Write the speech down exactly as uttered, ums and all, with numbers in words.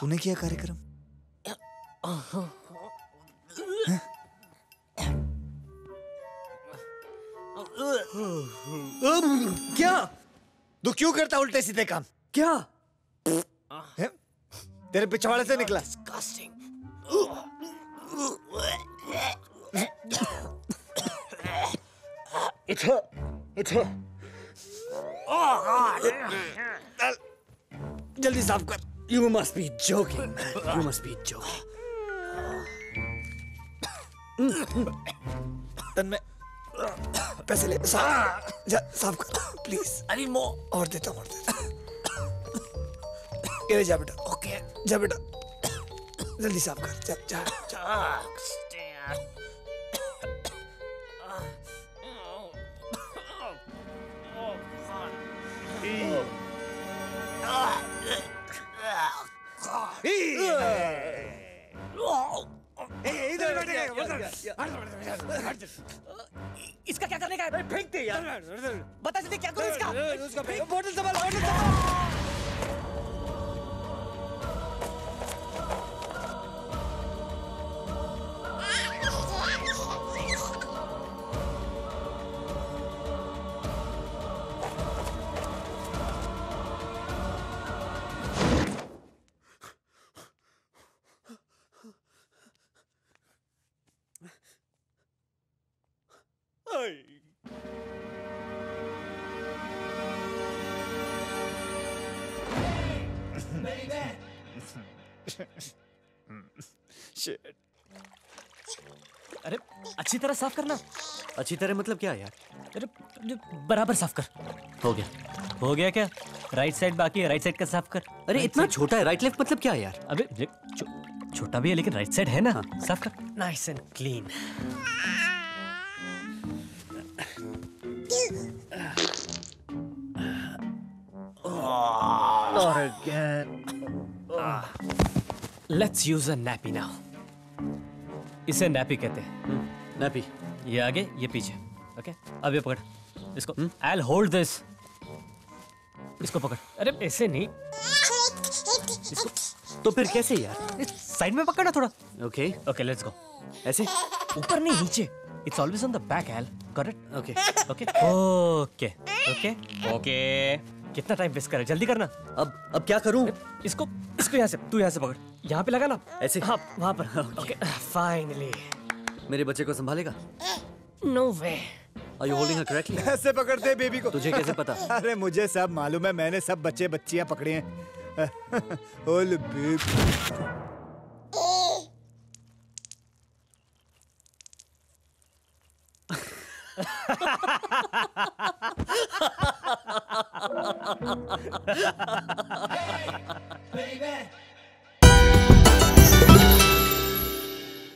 तूने किया कार्यक्रम? क्या? तू क्यों करता उल्टे सीधे काम? क्या? है? तेरे पिछवाड़े से निकला। इधर, इधर। जल्दी साफ कर। You must be joking. You must be joking. तन में पैसे ले, साफ जा, साफ कर प्लीज। अरे मो और देता हूँ, और देता हूँ। ये जा बेटा। ओके जा बेटा, जल्दी साफ कर। जा जा जा। इसका क्या करने का है? फेंक दे यार। बता जल्दी क्या करूं इसका? उसका बोतल संभाल, बोतल संभाल। अरे अच्छी तरह साफ करना। अच्छी तरह मतलब क्या यार? अरे बराबर साफ कर। हो गया। हो गया क्या? राइट साइड बाकी है, राइट साइड का साफ कर। अरे इतना छोटा है, राइट लेफ्ट मतलब क्या यार? अबे छो, छोटा भी है लेकिन राइट साइड है ना। हाँ। साफ कर। Nice and clean. Not again. Let's use a nappy now. इसे nappy कहते हैं। nappy। ये आगे, ये पीछे। ओके? अब ये पकड़। इसको। I'll hold this. इसको पकड़। अरे ऐसे नहीं। इसको। तो फिर कैसे यार? साइड में पकड़ना थोड़ा। ओके। Okay, let's go. ऐसे? ऊपर नहीं, नीचे। It's always on the back, Al. Got it? Okay. Okay. Okay. Okay. Okay. कितना टाइम वेस्ट कर रहा है? जल्दी करना। अब अब क्या करूं? इसको इसको यहाँ से, तू यहाँ से पकड़। यहाँ पे लगा ना? ऐसे? हाँ, वहाँ पर। Okay, finally. मेरे बच्चे को संभालेगा? No way. Are you holding her correctly? ऐसे पकड़ते बेबी को। तुझे कैसे पता? अरे मुझे सब मालूम है, मैंने सब बच्चे बच्चियाँ पकड़े हैं। ओले बेबी। Hey, baby.